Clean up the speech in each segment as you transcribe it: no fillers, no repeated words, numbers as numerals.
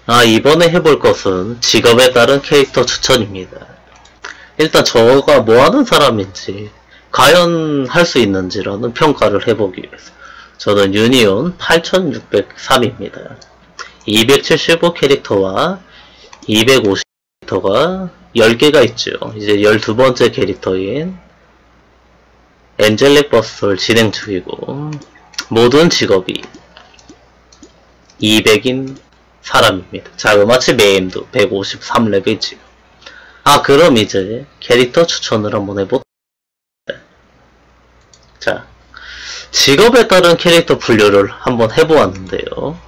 이번에 해볼 것은 직업에 따른 캐릭터 추천입니다. 일단 저가 뭐하는 사람인지 과연 할 수 있는지라는 평가를 해보기 위해서 저는 유니온 8603입니다. 275 캐릭터와 250 캐릭터가 10개가 있죠. 이제 12번째 캐릭터인 엔젤릭 버스터를 진행 중이고 모든 직업이 200인 사람입니다. 자그마치 메인도 153레벨이지요. 그럼 이제 캐릭터 추천을 한번 해볼게요. 자, 직업에 따른 캐릭터 분류를 한번 해보았는데요.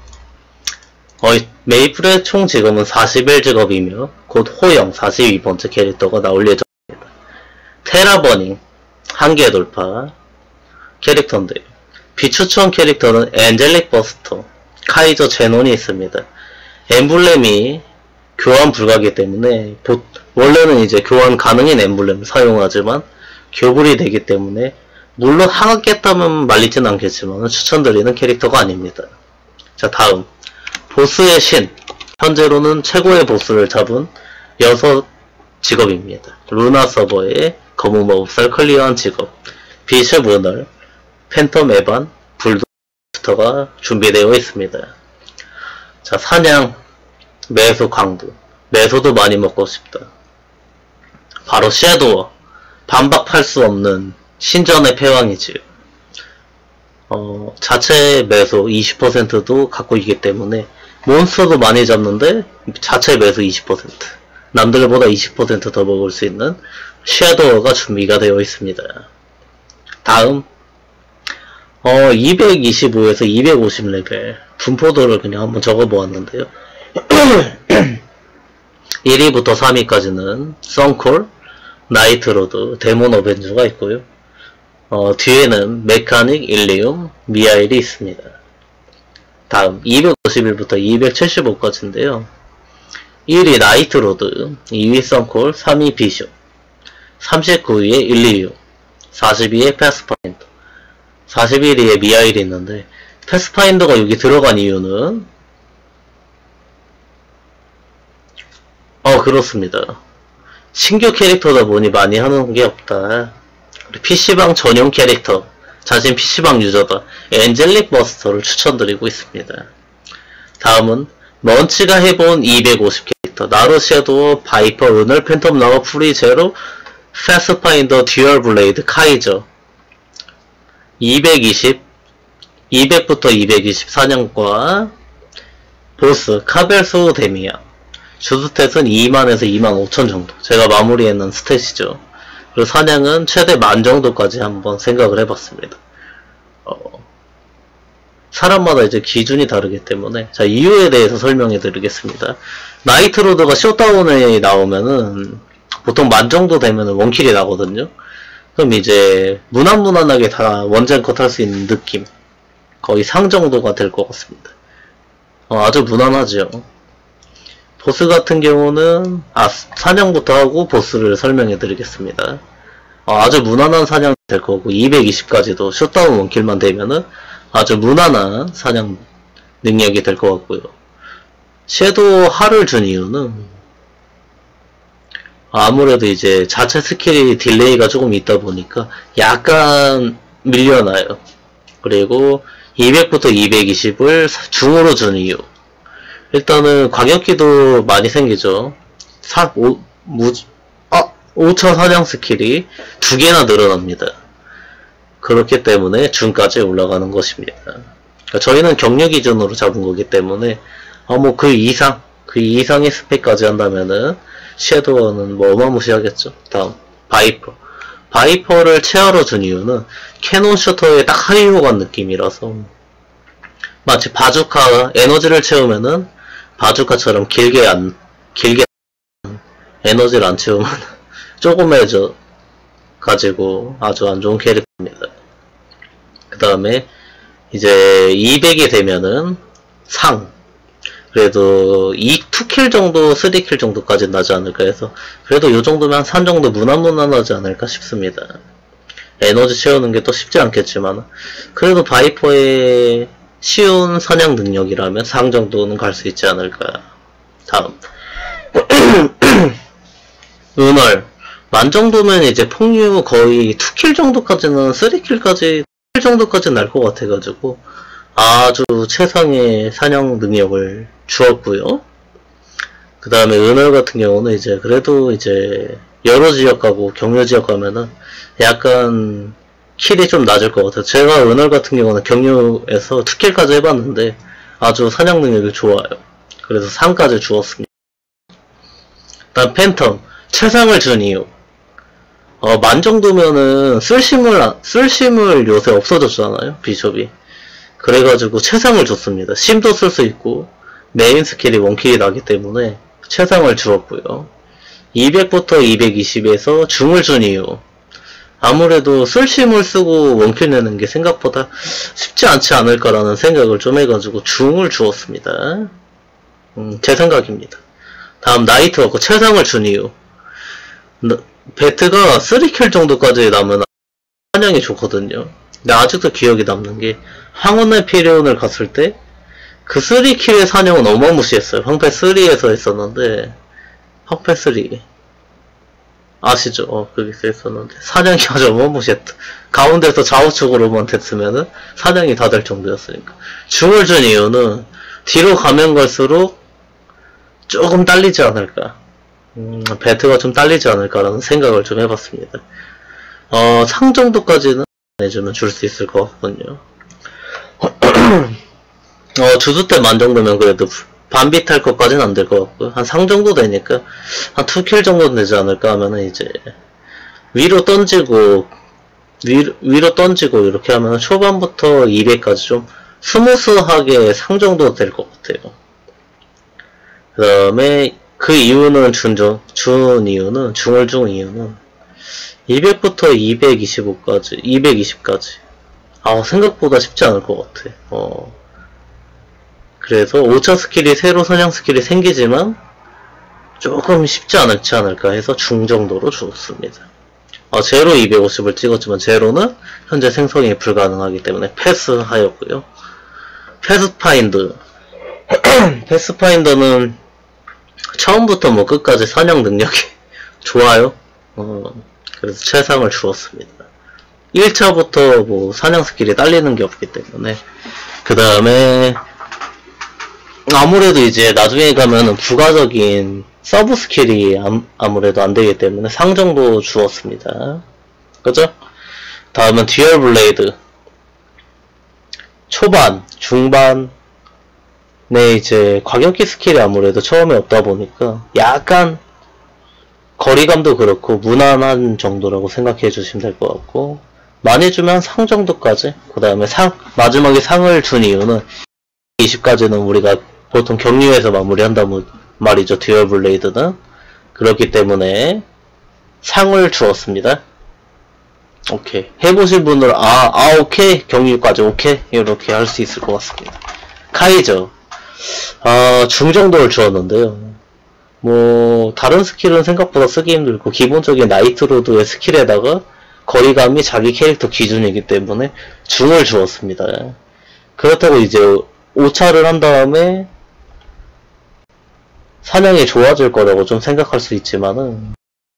메이플의 총 직업은 41직업이며 곧 호영 42번째 캐릭터가 나올 예정입니다. 테라버닝 한계 돌파 캐릭터인데요. 비추천 캐릭터는 엔젤릭 버스터, 카이저 제논이 있습니다. 엠블렘이 교환 불가하기 때문에 원래는 이제 교환 가능인 엠블렘을 사용하지만 교불이 되기 때문에 물론 하나 깼다면 말리진 않겠지만 추천드리는 캐릭터가 아닙니다. 자, 다음 보스의 신, 현재로는 최고의 보스를 잡은 6직업입니다. 루나 서버의 검은 마법사를 클리어한 직업, 비숍 오널, 팬텀 에반, 불도스터가 준비되어 있습니다. 자, 사냥, 매소 강도, 매소도 많이 먹고 싶다. 바로 섀도워, 반박할 수 없는 신전의 패왕이지요. 자체 매소 20%도 갖고 있기 때문에 몬스터도 많이 잡는데 자체 매소 20%, 남들보다 20% 더 먹을 수 있는 섀도워가 준비가 되어 있습니다. 다음 225에서 250레벨 분포도를 그냥 한번 적어보았는데요. 1위부터 3위까지는 썬콜, 나이트로드, 데몬 어벤져가 있고요. 뒤에는 메카닉, 일리움, 미하일이 있습니다. 다음 251부터 275까지인데요. 1위 나이트로드, 2위 썬콜, 3위 비숍, 39위에 일리움, 40위에 패스파인더, 41위에 미하일이 있는데 패스파인더가 여기 들어간 이유는 그렇습니다. 신규 캐릭터다 보니 많이 하는 게 없다. PC방 전용 캐릭터, 자신 PC방 유저다. 엔젤릭 버스터를 추천드리고 있습니다. 다음은 먼치가 해본 250 캐릭터, 나루 섀도우, 바이퍼, 은을, 팬텀 라워, 프리 제로, 패스파인더, 듀얼 블레이드, 카이저. 220, 200부터 220 사냥과 보스, 카벨소 데미아. 주스탯은 2만에서 2만 5천 정도. 제가 마무리해놓은 스탯이죠. 그리고 사냥은 최대 10,000 정도까지 한번 생각을 해봤습니다. 사람마다 이제 기준이 다르기 때문에 자, 이유에 대해서 설명해 드리겠습니다. 나이트로드가 쇼다운에 나오면은 보통 10,000 정도 되면은 원킬이 나거든요. 그럼 이제 무난무난하게 다 원젠컷 할 수 있는 느낌, 거의 상 정도가 될 것 같습니다. 아주 무난하죠. 보스 같은 경우는 사냥부터 하고 보스를 설명해 드리겠습니다. 아주 무난한 사냥 될 거고 220까지도 셧다운 원킬만 되면은 아주 무난한 사냥 능력이 될 것 같고요. 섀도우 할을 준 이유는 아무래도 이제 자체 스킬이 딜레이가 조금 있다 보니까 약간 밀려나요. 그리고 200부터 220을 중으로 준 이유, 일단은 광역기도 많이 생기죠. 5차 사냥 스킬이 2개나 늘어납니다. 그렇기 때문에 중까지 올라가는 것입니다. 그러니까 저희는 격려 기준으로 잡은 거기 때문에 그 이상의 스펙까지 한다면은 섀도우는 뭐 어마무시하겠죠. 다음 바이퍼를 체어로 준 이유는 캐논 슈터의 딱 하이호간 느낌이라서 마치 바주카 에너지를 채우면은 바주카처럼 길게 에너지를 안 채우면 조금해져 가지고 아주 안 좋은 캐릭터입니다. 그 다음에 이제 200이 되면은 그래도 2킬 정도, 3킬 정도까지 나지 않을까 해서 그래도 요 정도면 3 정도 무난무난하지 않을까 싶습니다. 에너지 채우는 게 또 쉽지 않겠지만 그래도 바이퍼의 쉬운 사냥 능력이라면 상 정도는 갈 수 있지 않을까. 다음. 은월. 만 정도면 이제 폭류 거의 2킬 정도까지는, 3킬까지, 1킬 정도까지는 날 것 같아가지고, 아주 최상의 사냥 능력을 주었고요. 그 다음에 은월 같은 경우는 이제 그래도 이제 여러 지역 가고 격려 지역 가면은 약간 킬이 좀 낮을 것 같아요. 제가 은월 같은 경우는 격려에서 2킬까지 해봤는데 아주 사냥 능력이 좋아요. 그래서 3까지 주었습니다. 다음 팬텀. 최상을 준 이유. 만 정도면은 쓸심을 요새 없어졌잖아요. 비숍이. 그래가지고 최상을 줬습니다. 심도 쓸 수 있고 메인 스킬이 원킬이 나기 때문에 최상을 주었고요. 200부터 220에서 중을 준 이유. 아무래도 쓸심을 쓰고 원킬 내는 게 생각보다 쉽지 않지 않을까라는 생각을 좀 해가지고 중을 주었습니다. 제 생각입니다. 다음 나이트워크 최상을 준 이유. 배트가 3킬 정도까지 남은 사냥이 좋거든요. 근데 아직도 기억이 남는 게 황혼의 피레온을 갔을 때 그 3킬의 사냥은 어마무시했어요. 황패 3에서 했었는데 황패 3 아시죠? 거기서 했었는데 사냥이 아주 어마무시했다. 가운데서 좌우측으로만 됐으면은 사냥이 다 될 정도였으니까. 중을 준 이유는 뒤로 가면 갈수록 조금 딸리지 않을까. 배트가 좀 딸리지 않을까라는 생각을 좀 해봤습니다. 상 정도까지는 해주면 줄 수 있을 것 같군요. 주수 때 만 정도면 그래도 반비탈 것까지는 안 될 것 같고요. 한 상 정도 되니까 한 2킬 정도 되지 않을까 하면은 이제 위로 던지고 이렇게 하면 초반부터 200까지 좀 스무스하게 상 정도 될 것 같아요. 그 다음에 그 이유는 중을 준 이유는 200부터 220까지 생각보다 쉽지 않을 것 같아. 그래서 5차 스킬이 새로 사냥 스킬이 생기지만 조금 쉽지 않을까 해서 중 정도로 줬습니다. 제로 250을 찍었지만 제로는 현재 생성이 불가능하기 때문에 패스하였고요. 패스파인더는 처음부터 뭐 끝까지 사냥 능력이 좋아요. 그래서 최상을 주었습니다. 1차부터 뭐 사냥 스킬이 딸리는 게 없기 때문에. 그 다음에 아무래도 이제 나중에 가면은 부가적인 서브 스킬이 아무래도 안 되기 때문에 상 정도 주었습니다. 그죠? 다음은 듀얼 블레이드. 초반, 중반에 이제 과격기 스킬이 아무래도 처음에 없다 보니까 약간 거리감도 그렇고 무난한 정도라고 생각해 주시면 될 것 같고, 많이 주면 상 정도까지. 그 다음에 마지막에 상을 준 이유는 20까지는 우리가 보통 격리에서 마무리한다는 말이죠. 듀얼 블레이드는. 그렇기 때문에 상을 주었습니다. 오케이. 해보신 분들은 오케이. 격리까지 오케이. 이렇게 할 수 있을 것 같습니다. 카이저. 중 정도를 주었는데요. 뭐 다른 스킬은 생각보다 쓰기 힘들고 기본적인 나이트로드의 스킬에다가 거리감이 자기 캐릭터 기준이기 때문에 중을 주었습니다. 그렇다고 이제 5차를 한 다음에 사냥이 좋아질 거라고 좀 생각할 수 있지만은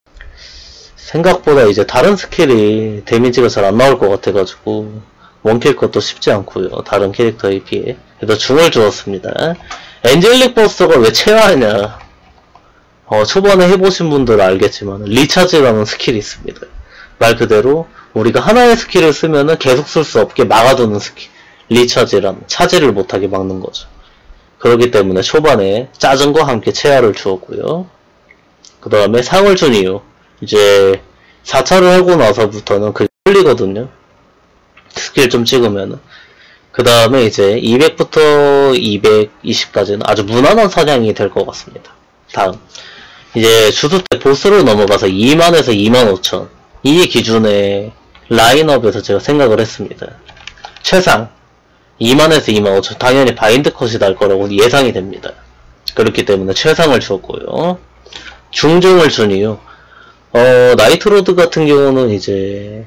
생각보다 이제 다른 스킬이 데미지가 잘 안 나올 것 같아가지고 원킬 것도 쉽지 않고요. 다른 캐릭터에 비해. 그래서 중을 주었습니다. 엔젤릭 버스터가 왜 최하냐. 초반에 해보신 분들은 알겠지만 리차즈라는 스킬이 있습니다. 말 그대로 우리가 하나의 스킬을 쓰면은 계속 쓸 수 없게 막아두는 스킬. 리차즈라는 차지를 못하게 막는 거죠. 그렇기 때문에 초반에 짜증과 함께 체하를 주었고요. 그 다음에 상을 준 이유. 이제 4차를 하고 나서부터는 그게 풀리거든요. 스킬 좀 찍으면은. 그 다음에 이제 200부터 220까지는 아주 무난한 사냥이 될 것 같습니다. 다음. 이제 주수 때 보스로 넘어가서 2만에서 25,000. 이 기준의 라인업에서 제가 생각을 했습니다. 최상. 2만에서 25,000. 당연히 바인드 컷이 날 거라고 예상이 됩니다. 그렇기 때문에 최상을 주었고요. 중중을 준 이유. 나이트로드 같은 경우는 이제,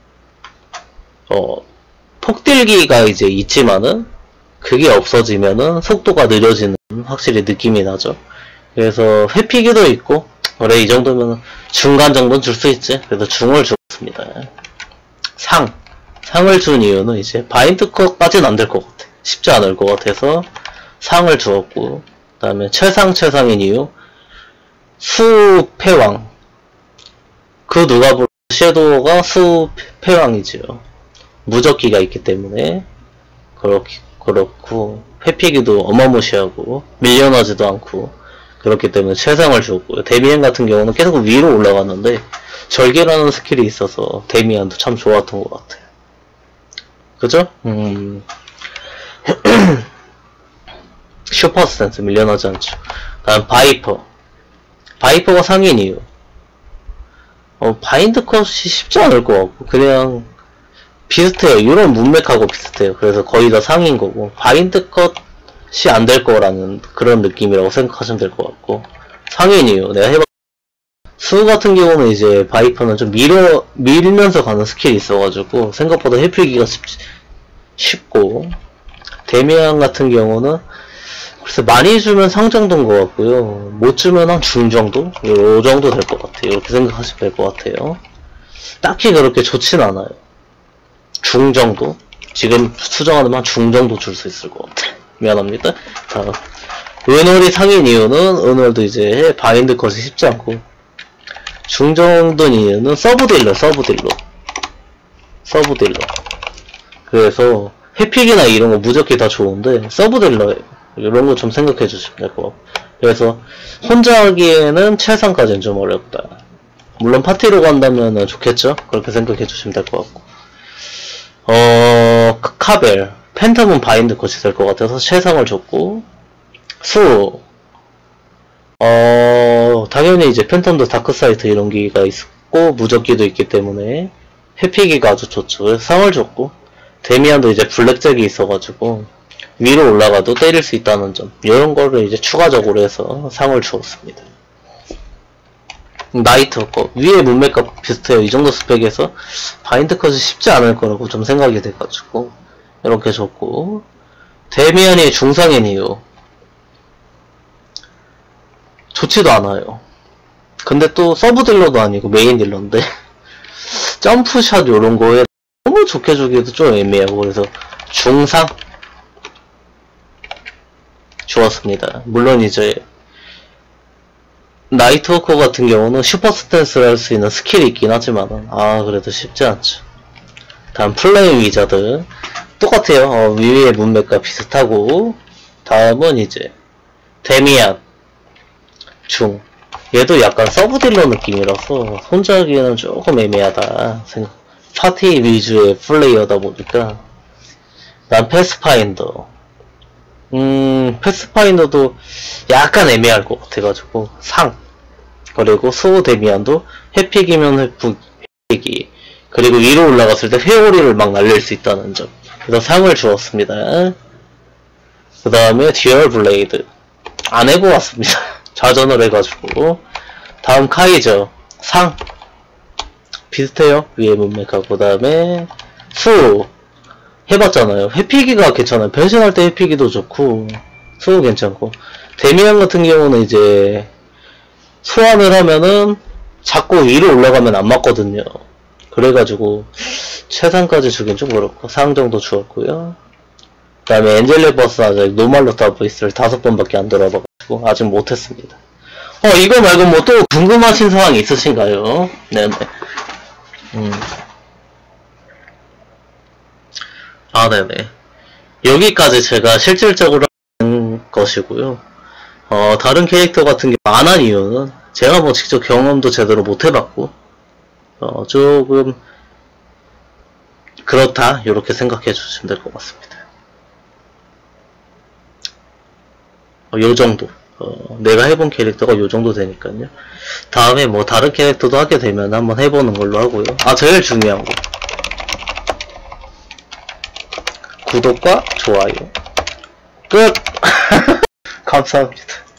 폭딜기가 이제 있지만은, 그게 없어지면은 속도가 느려지는 확실히 느낌이 나죠. 그래서 회피기도 있고, 그래, 이 정도면 중간 정도는 줄 수 있지. 그래서 중을 줬습니다. 상을 준 이유는 이제 바인드 컷까지는 안 될 것 같아. 쉽지 않을 것 같아서 상을 주었고, 그 다음에 최상인 이유, 수패왕. 그 누가 보면 섀도우가 수패왕이지요. 무적기가 있기 때문에 그렇고 회피기도 어마무시하고 밀려나지도 않고 그렇기 때문에 최상을 주었고요. 데미안 같은 경우는 계속 위로 올라갔는데 절개라는 스킬이 있어서 데미안도 참 좋았던 것 같아요. 그죠? 슈퍼 스탠스 밀려나지 않죠. 다음 바이퍼가 상인 이유, 바인드 컷이 쉽지 않을 것 같고 그냥 비슷해요. 이런 문맥하고 비슷해요. 그래서 거의 다 상인 거고 바인드 컷이 안 될 거라는 그런 느낌이라고 생각하시면 될 것 같고 상인 이유 내가 해봤. 수 같은 경우는 이제 바이퍼는 좀 밀면서 가는 스킬이 있어가지고 생각보다 회피기가 쉽고 데미안 같은 경우는 그래서 많이 주면 상 정도인 것 같고요. 못 주면 한 중 정도? 요 정도 될 것 같아요. 이렇게 생각하시면 될 것 같아요. 딱히 그렇게 좋진 않아요. 중 정도? 지금 수정하면 중 정도 줄 수 있을 것 같아. 미안합니다. 자, 은월이 상인 이유는 은월도 이제 바인드 컷이 쉽지 않고 중 정도인 이유는 서브딜러. 그래서 회픽이나 이런 거 무적기 다 좋은데 서브딜러예요. 이런 거 좀 생각해 주시면 될 것 같고 그래서 혼자 하기에는 최상까지는 좀 어렵다. 물론 파티로 간다면 좋겠죠? 그렇게 생각해 주시면 될 것 같고 카벨 팬텀은 바인드 컷이 될 것 같아서 최상을 줬고 당연히 이제 팬텀도 다크사이트 이런 기가 있고 무적기도 있기 때문에 회피기가 아주 좋죠. 그래서 상을 줬고 데미안도 이제 블랙잭이 있어가지고 위로 올라가도 때릴 수 있다는 점 이런 거를 이제 추가적으로 해서 상을 주었습니다. 나이트 거 위에 문맥과 비슷해요. 이 정도 스펙에서 바인드 컷이 쉽지 않을 거라고 좀 생각이 돼가지고 이렇게 줬고 데미안이 중상인 이유 좋지도 않아요. 근데 또 서브 딜러도 아니고 메인 딜러인데 점프샷 요런 거에 너무 좋게 주기도 좀 애매하고 그래서 중상 좋았습니다. 물론 이제 나이트워커 같은 경우는 슈퍼 스탠스를 할 수 있는 스킬이 있긴 하지만 그래도 쉽지 않죠. 다음 플레임 위자드 똑같아요. 위의 문맥과 비슷하고 다음은 이제 데미안 중 얘도 약간 서브딜러 느낌이라서 혼자 하기에는 조금 애매하다 생각. 파티 위주의 플레이어다 보니까 난 패스파인더 패스파인더도 약간 애매할 것 같아가지고 상 그리고 수호 데미안도 회픽이면 회픽이 그리고 위로 올라갔을 때 회오리를 막 날릴 수 있다는 점 그래서 상을 주었습니다. 그 다음에 듀얼 블레이드 안 해보았습니다. 좌전을 해가지고 다음 카이저 상 비슷해요. 위에 문맥하고 그 다음에 수 해봤잖아요. 회피기가 괜찮아요. 변신할 때 회피기도 좋고 수 괜찮고 데미안 같은 경우는 이제 소환을 하면은 자꾸 위로 올라가면 안 맞거든요. 그래가지고 최상까지 주긴 좀 그렇고 상 정도 주었고요. 그 다음에 엔젤레버스 아직 노말로 더보이스를 5번밖에 안 돌아봐가지고 아직 못했습니다. 이거 말고 뭐 또 궁금하신 사항 있으신가요? 네네. 네네. 여기까지 제가 실질적으로 하는 것이고요. 다른 캐릭터 같은 게 안 한 이유는 제가 뭐 직접 경험도 제대로 못 해봤고, 조금, 그렇다. 이렇게 생각해 주시면 될 것 같습니다. 요 정도. 내가 해본 캐릭터가 요 정도 되니까요. 다음에 뭐 다른 캐릭터도 하게 되면 한번 해보는 걸로 하고요. 제일 중요한 거. 구독과 좋아요. 끝! 감사합니다.